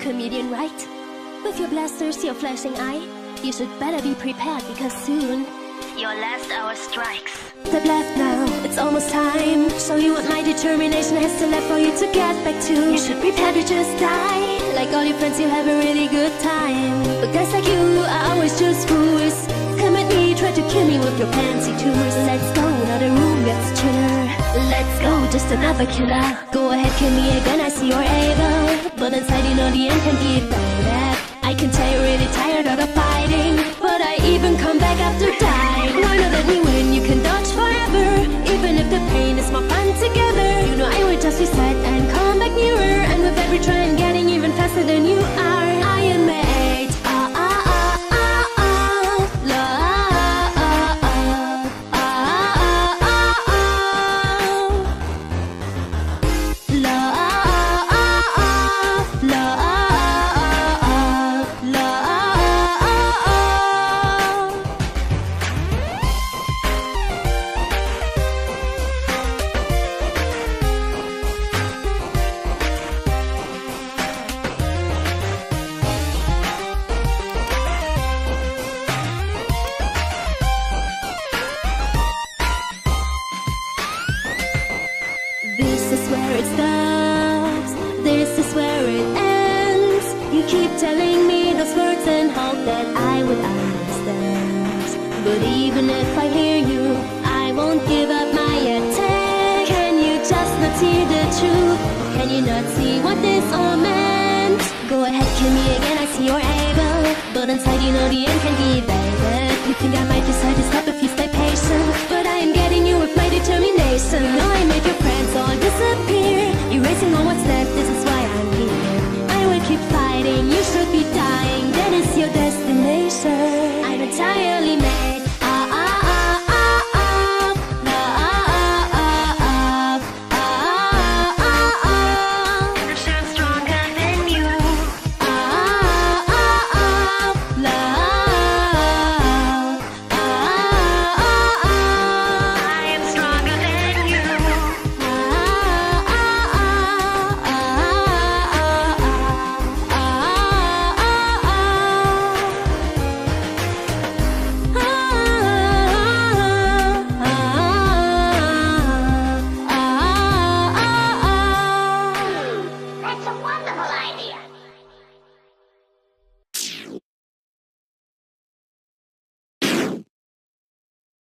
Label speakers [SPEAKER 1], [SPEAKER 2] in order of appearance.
[SPEAKER 1] comedian, right? With your blasters, your flashing eye, you should better be prepared because soon your last hour strikes. Step left now, it's almost time. Show you what my determination has to left for you to get back to. You should prepare to just die. Like all your friends, you have a really good time. But guys like you are always just fools. Come at me, try to kill me with your fancy tours. Let's go, now the room gets chiller. Let's go, just another killer. Go ahead, kill me again, I see you're able. But inside you know the end can be better. I can tell you're really tired of the fighting, but I even come back after dying. Why not let me win? You can dodge forever, even if the pain is more fun together. You know I will just reset and come back nearer. And with every try I'm getting even faster than you are. I am made. This is where it stops, this is where it ends. You keep telling me those words and hope that I would understand. But even if I hear you, I won't give up my attack. Can you just not see the truth? Can you not see what this all meant? Go ahead, kill me again, I see you're able. But inside you know the end can be better. You think I might decide to stop if you stay patient, but I am getting you with my determination. Now I make your friends all disappear, erasing all what's